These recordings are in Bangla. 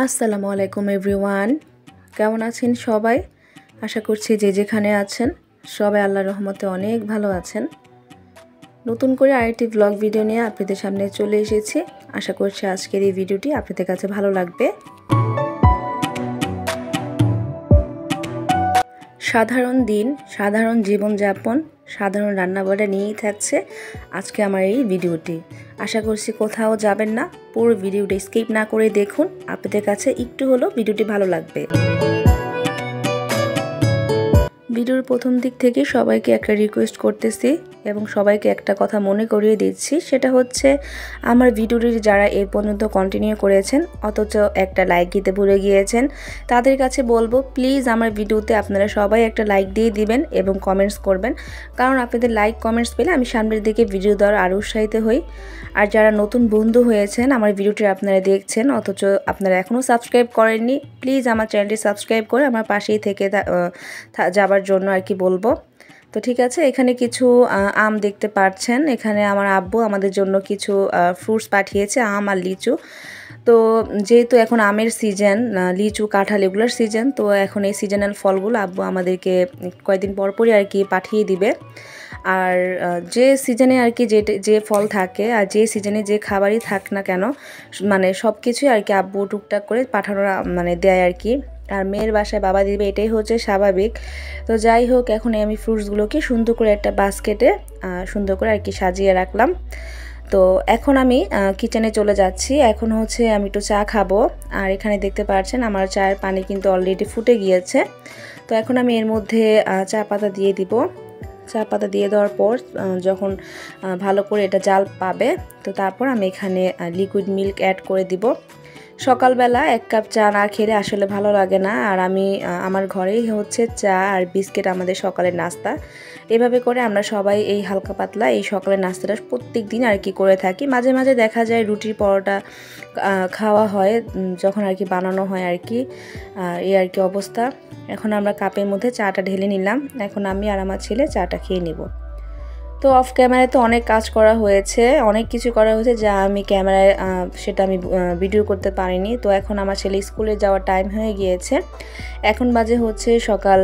আসসালামু আলাইকুম এভরিওয়ান, কেমন আছেন সবাই? আশা করছি যে যেখানে আছেন সবাই আল্লাহর রহমতে অনেক ভালো আছেন। নতুন করে আরেকটি ব্লগ ভিডিও নিয়ে আপনাদের সামনে চলে এসেছি। আশা করছি আজকের এই ভিডিওটি আপনাদের কাছে ভালো লাগবে। সাধারণ দিন, সাধারণ জীবনযাপন, সাধারণ রান্নাবাড়া নিয়েই থাকছে আজকে আমার এই ভিডিওটি। আশা করছি কোথাও যাবেন না, পুরো ভিডিওটি স্কিপ না করে দেখুন, আপনাদের কাছে একটু হলেও ভিডিওটি ভালো লাগবে। ভিডিওর প্রথম দিক থেকে সবাইকে একটা রিকোয়েস্ট করতেছি এবং সবাইকে একটা কথা মনে করিয়ে দিচ্ছি, সেটা হচ্ছে আমার ভিডিওটি যারা এই পর্যন্ত কন্টিনিউ করেছেন অথচ একটা লাইক দিতে ভুলে গিয়েছেন, তাদের কাছে বলবো প্লিজ আমার ভিডিওতে আপনারা সবাই একটা লাইক দিয়ে দিবেন এবং কমেন্টস করবেন, কারণ আপনাদের লাইক কমেন্টস পেলে আমি সামনের দিকে ভিডিও দেওয়ার আরও উৎসাহিত হই। আর যারা নতুন বন্ধু হয়েছেন আমার ভিডিওটি আপনারা দেখছেন অথচ আপনারা এখনও সাবস্ক্রাইব করেননি, প্লিজ আমার চ্যানেলটি সাবস্ক্রাইব করে আমার পাশেই থেকে যাবার জন্য আর কি বলবো। তো ঠিক আছে, এখানে কিছু আম দেখতে পাচ্ছেন, এখানে আমার আব্বু আমাদের জন্য কিছু ফ্রুটস পাঠিয়েছে, আম আর লিচু। তো যেহেতু এখন আমের সিজন, লিচু কাঁঠাল এগুলোর সিজন, তো এখন এই সিজনাল ফলগুলো আব্বু আমাদেরকে কয়েকদিন পরপরই আর কি পাঠিয়ে দিবে। আর যে সিজনে আর কি যে ফল থাকে আর যে সিজনে যে খাবারই থাক না কেন, মানে সব কিছুই আর কি আব্বু টুকটাক করে পাঠানোর মানে দেয় আর কি। আর মেয়ের বাসায় বাবা দিবে, এটাই হচ্ছে স্বাভাবিক। তো যাই হোক, এখন আমি ফ্রুটসগুলোকে সুন্দর করে একটা বাস্কেটে সুন্দর করে আর কি সাজিয়ে রাখলাম। তো এখন আমি কিচেনে চলে যাচ্ছি। এখন হচ্ছে আমি একটু চা খাবো। আর এখানে দেখতে পাচ্ছেন আমার চায়ের পানি কিন্তু অলরেডি ফুটে গিয়েছে। তো এখন আমি এর মধ্যে চা পাতা দিয়ে দিব। চা পাতা দিয়ে দেওয়ার পর যখন ভালো করে এটা জাল পাবে, তো তারপর আমি এখানে লিকুইড মিল্ক অ্যাড করে দিব। সকালবেলা 1 কাপ চা না খেলে আসলে ভালো লাগে না। আর আমি আমার ঘরেই হচ্ছে চা আর বিস্কিট আমাদের সকালের নাস্তা। এভাবে করে আমরা সবাই এই হালকা পাতলা এই সকালের নাস্তাটা প্রত্যেক দিন আর কি করে থাকি। মাঝে মাঝে দেখা যায় রুটি পরোটা খাওয়া হয় যখন আর কি বানানো হয় আর কি, এই আর কি অবস্থা। এখন আমরা কাপের মধ্যে চাটা ঢেলে নিলাম। এখন আমি আর আমার ছেলে চাটা খেয়ে নেব। তো অফ ক্যামেরায় তো অনেক কাজ করা হয়েছে, অনেক কিছু করা হয়েছে যা আমি ক্যামেরায় সেটা আমি ভিডিও করতে পারিনি। তো এখন আমার ছেলে স্কুলে যাওয়ার টাইম হয়ে গিয়েছে। এখন বাজে হচ্ছে সকাল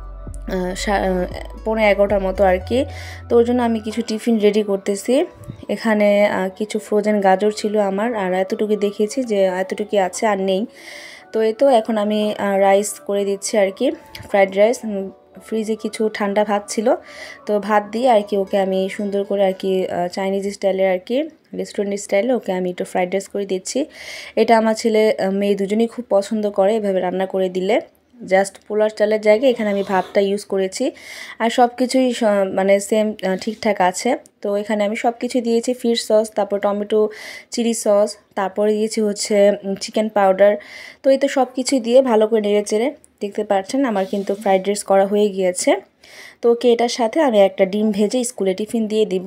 11:15 মতো আর কি। তো ওর জন্য আমি কিছু টিফিন রেডি করতেছি। এখানে কিছু ফ্রোজেন গাজর ছিল আমার, আর এতটুকু দেখিয়েছি যে এতটুকু আছে আর নেই। তো এই তো এখন আমি রাইস করে দিচ্ছি আর কি, ফ্রাইড রাইস। ফ্রিজে কিছু ঠান্ডা ভাত ছিল, তো ভাত দিয়ে আর কি ওকে আমি সুন্দর করে আর কি চাইনিজ স্টাইলের আর কি রেস্টুরেন্ট স্টাইলে ওকে আমি একটু ফ্রাইড রাইস করে দিচ্ছি। এটা আমার ছেলে মেয়ে দুজনেই খুব পছন্দ করে এভাবে রান্না করে দিলে। জাস্ট পোলার চালের জায়গায় এখানে আমি ভাতটা ইউজ করেছি। আর সব কিছুই মানে সেম ঠিকঠাক আছে। তো এখানে আমি সব কিছু দিয়েছি, ফিশ সস, তারপর টমেটো চিলি সস, তারপরে দিয়েছি হচ্ছে চিকেন পাউডার। তো এই তো সব কিছু দিয়ে ভালো করে নেড়ে চেড়ে দেখতে পাচ্ছেন আমার কিন্তু ফ্রাইড রাইস করা হয়ে গিয়েছে। তো ওকে এটার সাথে আমি একটা ডিম ভেজে স্কুলে টিফিন দিয়ে দিব।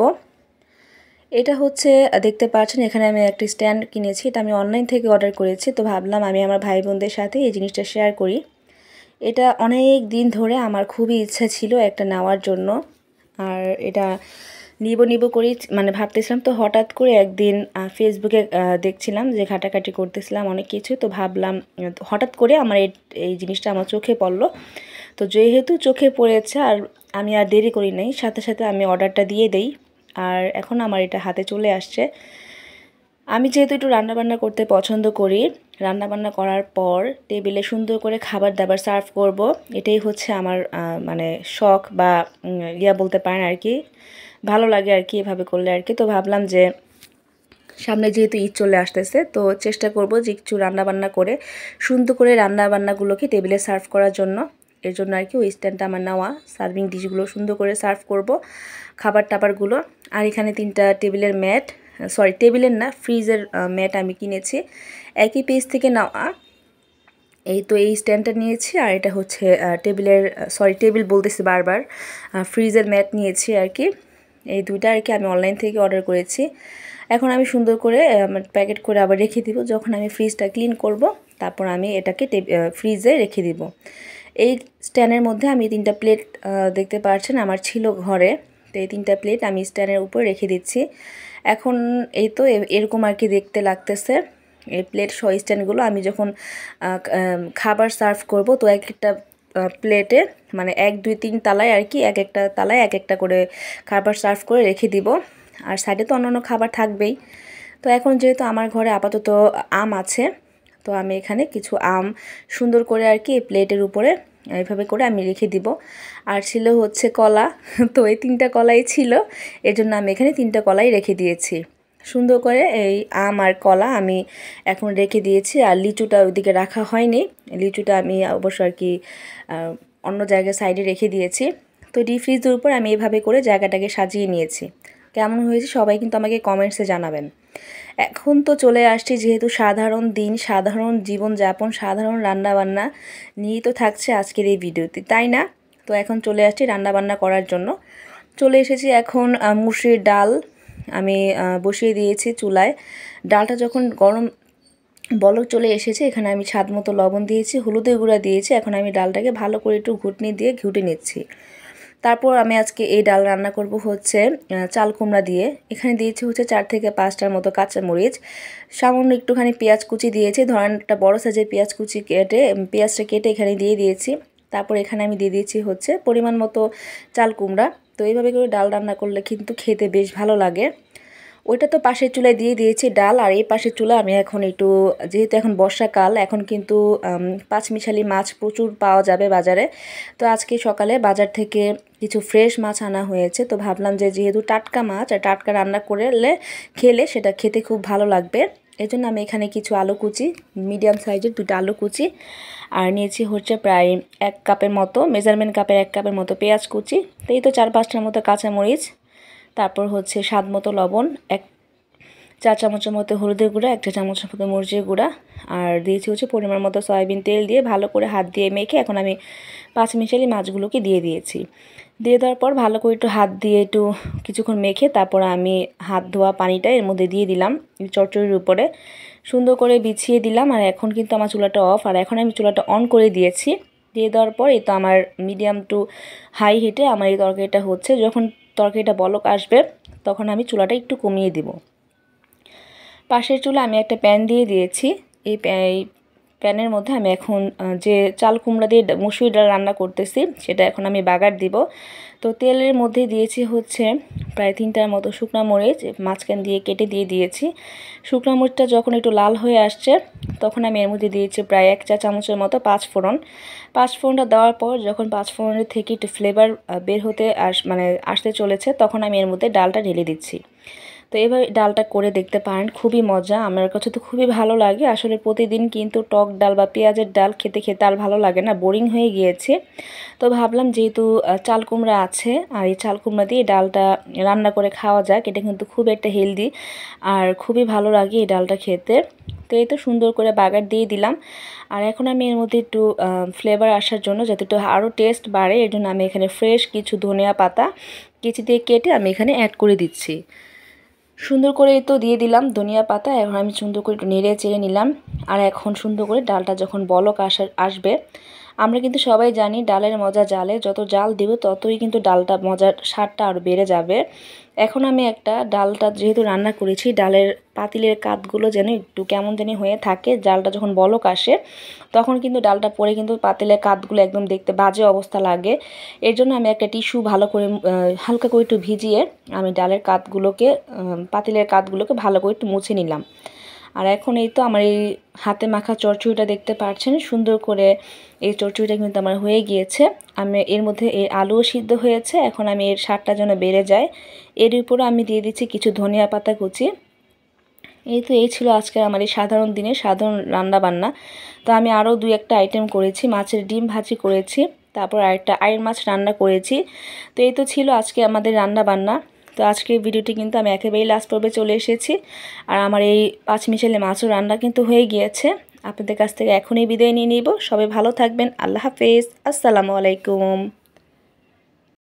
এটা হচ্ছে দেখতে পাচ্ছেন এখানে আমি একটা স্ট্যান্ড কিনেছি, এটা আমি অনলাইন থেকে অর্ডার করেছি। তো ভাবলাম আমি আমার ভাই বোনদের সাথে এই জিনিসটা শেয়ার করি। এটা অনেক দিন ধরে আমার খুবই ইচ্ছা ছিল একটা নেওয়ার জন্য, আর এটা নিব করেই মানে ভাবতেছিলাম। তো হঠাৎ করে একদিন ফেসবুকে দেখছিলাম যে ঘাটাঘাটি করতেছিলাম অনেক কিছু, তো ভাবলাম হঠাৎ করে আমার এই জিনিসটা আমার চোখে পড়লো। তো যেহেতু চোখে পড়েছে আর আমি আর দেরি করি নাই, সাথে সাথে আমি অর্ডারটা দিয়ে দেই। আর এখন আমার এটা হাতে চলে আসছে। আমি যেহেতু একটু রান্নাবান্না করতে পছন্দ করি, রান্নাবান্না করার পর টেবিলে সুন্দর করে খাবার দাবার সার্ভ করব, এটাই হচ্ছে আমার মানে শখ বা বলতে পারেন আর কি, ভালো লাগে আর কি এভাবে করলে আর কি। তো ভাবলাম যে সামনে যেহেতু ঈদ চলে আসতেছে, তো চেষ্টা করব যে কিছু রান্নাবান্না করে সুন্দর করে রান্নাবান্নাগুলোকে টেবিলে সার্ভ করার জন্য। এর জন্য আর কি ওই স্ট্যান্ডটা আমার নেওয়া, সার্ভিং ডিশগুলো সুন্দর করে সার্ভ করব খাবার টাবারগুলো। আর এখানে 3টা টেবিলের ম্যাট, সরি টেবিলের না ফ্রিজের ম্যাট আমি কিনেছি একই পেজ থেকে নেওয়া। এই তো এই স্ট্যান্ডটা নিয়েছি, আর এটা হচ্ছে টেবিল বলতেছি বারবার, ফ্রিজের ম্যাট নিয়েছি আর কি। এই দুইটা আর কি আমি অনলাইন থেকে অর্ডার করেছি। এখন আমি সুন্দর করে প্যাকেট করে আবার রেখে দিব। যখন আমি ফ্রিজটা ক্লিন করব তারপর আমি এটাকে ফ্রিজে রেখে দিব। এই স্ট্যান্ডের মধ্যে আমি 3টা প্লেট দেখতে পাচ্ছেন আমার ছিল ঘরে, তো এই 3টা প্লেট আমি স্ট্যান্ডের উপর রেখে দিচ্ছি। এখন এই তো এরকম আর কি দেখতে লাগতেছে। এই প্লেট সহ স্ট্যান্ডগুলো আমি যখন খাবার সার্ভ করব তো এক একটা প্লেটে মানে 1 2 3 তলায় আর কি এক একটা তলায় এক একটা করে খাবার সার্ভ করে রেখে দিব। আর সাইডে তো অন্যান্য খাবার থাকবেই। তো এখন যেহেতু আমার ঘরে আপাতত আম আছে, তো আমি এখানে কিছু আম সুন্দর করে আর কি প্লেটের উপরে এইভাবে করে আমি রেখে দিব। আর ছিল হচ্ছে কলা, তো এই 3টা কলাই ছিল, এর জন্য আমি এখানে 3টা কলাই রেখে দিয়েছি। সুন্দর করে এই আম আর কলা আমি এখন রেখে দিয়েছি। আর লিচুটা ওইদিকে রাখা হয়নি, লিচুটা আমি অবশ্য আর কি অন্য জায়গায় সাইডে রেখে দিয়েছি। তো ডিপ ফ্রিজের উপর আমি এভাবে করে জায়গাটাকে সাজিয়ে নিয়েছি। কেমন হয়েছে সবাই কিন্তু আমাকে কমেন্টসে জানাবেন। এখন তো চলে আসছি যেহেতু সাধারণ দিন, সাধারণ জীবনযাপন, সাধারণ রান্নাবান্না নিয়েই তো থাকছে আজকের এই ভিডিওতে, তাই না? তো এখন চলে আসছি রান্নাবান্না করার জন্য। চলে এসেছি এখন মুসুরির ডাল আমি বসিয়ে দিয়েছি চুলায়। ডালটা যখন গরম বলক চলে এসেছে, এখানে আমি স্বাদ মতো লবণ দিয়েছি, হলুদের গুঁড়া দিয়েছি। এখন আমি ডালটাকে ভালো করে একটু ঘুটনি দিয়ে ঘুটে নিচ্ছি। তারপর আমি আজকে এই ডাল রান্না করব হচ্ছে চাল কুমড়া দিয়ে। এখানে দিয়েছি হচ্ছে 4 থেকে 5টার মতো কাঁচামরিচ, সামান্য একটুখানি পেঁয়াজ কুচি দিয়েছি, ধরেন একটা বড় সাইজের পেঁয়াজটা কেটে এখানে দিয়ে দিয়েছি। তারপর এখানে আমি দিয়ে দিয়েছি হচ্ছে পরিমাণ মতো চাল কুমড়া। তো এইভাবে করে ডাল রান্না করলে কিন্তু খেতে বেশ ভালো লাগে। ওইটা তো পাশের চুলায় দিয়ে দিয়েছি ডাল, আর এই পাশের চুলা আমি এখন একটু, যেহেতু এখন বর্ষাকাল, এখন কিন্তু পাঁচমিশালি মাছ প্রচুর পাওয়া যাবে বাজারে। তো আজকে সকালে বাজার থেকে কিছু ফ্রেশ মাছ আনা হয়েছে, তো ভাবলাম যে যেহেতু টাটকা মাছ আর টাটকা রান্না করলে খেলে সেটা খেতে খুব ভালো লাগবে। এই জন্য আমি এখানে কিছু আলু কুচি, মিডিয়াম সাইজের 2টা আলু কুচি, আর নিয়েছি হচ্ছে প্রায় 1 কাপের মতো, মেজারমেন্ট কাপের 1 কাপের মতো পেঁয়াজ কুচি, তো এই তো 4-5টার মতো কাঁচামরিচ, তারপর হচ্ছে স্বাদ মতো লবণ, 1 চা চামচের মতো হলুদের গুঁড়া, 1 চা চামচের মতো মরিচের গুঁড়া, আর দিয়েছি হচ্ছে পরিমাণ মতো সয়াবিন তেল দিয়ে ভালো করে হাত দিয়ে মেখে এখন আমি পাঁচমিশালি মাছগুলোকে দিয়ে দিয়েছি। দিয়ে দেওয়ার পর ভালো করে একটু হাত দিয়ে একটু কিছুক্ষণ মেখে তারপর আমি হাত ধোয়া পানিটা এর মধ্যে দিয়ে দিলাম চচ্চড়ির উপরে, সুন্দর করে বিছিয়ে দিলাম। আর এখন কিন্তু আমার চুলাটা অফ, আর এখন আমি চুলাটা অন করে দিয়েছি। দিয়ে দেওয়ার পর এই তো আমার মিডিয়াম টু হাই হিটে আমার এই তরকারিটা হচ্ছে। যখন তরকারিটা বলক আসবে তখন আমি চুলাটা একটু কমিয়ে দিব। পাশের চুলা আমি একটা প্যান দিয়ে দিয়েছি। এই প্যানের মধ্যে আমি এখন যে চাল কুমড়া দিয়ে মুসুরি ডাল রান্না করতেছি সেটা এখন আমি বাগার দিব। তো তেলের মধ্যে দিয়েছি হচ্ছে প্রায় 3টার মতো শুকনো মরিচ মাঝখান দিয়ে কেটে দিয়ে দিয়েছি। শুকনো মরিচটা যখন একটু লাল হয়ে আসছে তখন আমি এর মধ্যে দিয়েছি প্রায় 1 চা চামচের মতো পাঁচফোড়নটা দেওয়ার পর যখন পাঁচফোড়নের থেকে একটু ফ্লেভার বের হতে আসতে চলেছে তখন আমি এর মধ্যে ডালটা ঢেলে দিচ্ছি। তো এভাবে ডালটা করে দেখতে পারেন, খুবই মজা, আমার কাছে তো খুবই ভালো লাগে। আসলে প্রতিদিন কিন্তু টক ডাল বা পেঁয়াজের ডাল খেতে খেতে আর ভালো লাগে না, বোরিং হয়ে গিয়েছে। তো ভাবলাম যেহেতু চাল কুমড়া আছে আর এই চাল কুমড়া দিয়ে ডালটা রান্না করে খাওয়া যাক, এটা কিন্তু খুব একটা হেলদি আর খুবই ভালো লাগে এই ডালটা খেতে। তো এই তো সুন্দর করে বাগার দিয়ে দিলাম। আর এখন আমি এর মধ্যে একটু ফ্লেভার আসার জন্য, যাতে একটু আরও টেস্ট বাড়ে, এর জন্য আমি এখানে ফ্রেশ কিছু ধনিয়া পাতা কেচি দিয়ে কেটে আমি এখানে অ্যাড করে দিচ্ছি। সুন্দর করে তো দিয়ে দিলাম ধনিয়া পাতা। এখন আমি সুন্দর করে একটু নেড়ে চেড়ে নিলাম। আর এখন সুন্দর করে ডালটা যখন বলক আসবে, আমরা কিন্তু সবাই জানি ডালের মজা জালে, যত জাল দিব ততই কিন্তু ডালটা মজার স্বাদটা আরও বেড়ে যাবে। এখন আমি একটা ডালটা যেহেতু রান্না করেছি, ডালের পাতিলের কাতগুলো যেন একটু কেমন জানি হয়ে থাকে, ডালটা যখন বলক আসে তখন কিন্তু ডালটা পরে কিন্তু পাতিলের কাতগুলো একদম দেখতে বাজে অবস্থা লাগে। এর জন্য আমি একটা টিস্যু ভালো করে হালকা করে একটু ভিজিয়ে আমি ডালের কাতগুলোকে পাতিলের কাতগুলোকে ভালো করে একটু মুছে নিলাম। আর এখন এই তো আমার এই হাতে মাখা চচ্চড়িটা দেখতে পাচ্ছেন, সুন্দর করে এই চচ্চড়িটা কিন্তু আমার হয়ে গিয়েছে। আমি এর মধ্যে এই আলুও সিদ্ধ হয়েছে। এখন আমি এর স্বাদটা যেন বেড়ে যায়, এর উপরে আমি দিয়ে দিচ্ছি কিছু ধনিয়া পাতা কুচি। এই ছিল আজকের আমার এই সাধারণ দিনে সাধারণ রান্নাবান্না। তো আমি আরও 2-1টা আইটেম করেছি, মাছের ডিম ভাজি করেছি, তারপর আরেকটা আইড় মাছ রান্না করেছি। তো এই তো ছিল আজকে আমাদের রান্নাবান্না। তো আজকের ভিডিওটি কিন্তু আমি একেবারেই লাস্ট পর্বে চলে এসেছি। আর আমার এই পাঁচমিশালি মাছও রান্না কিন্তু হয়ে গিয়েছে। আপনাদের কাছ থেকে এখনই বিদায় নিয়ে নিব। সবাই ভালো থাকবেন। আল্লাহ হাফেজ। আসসালামু আলাইকুম।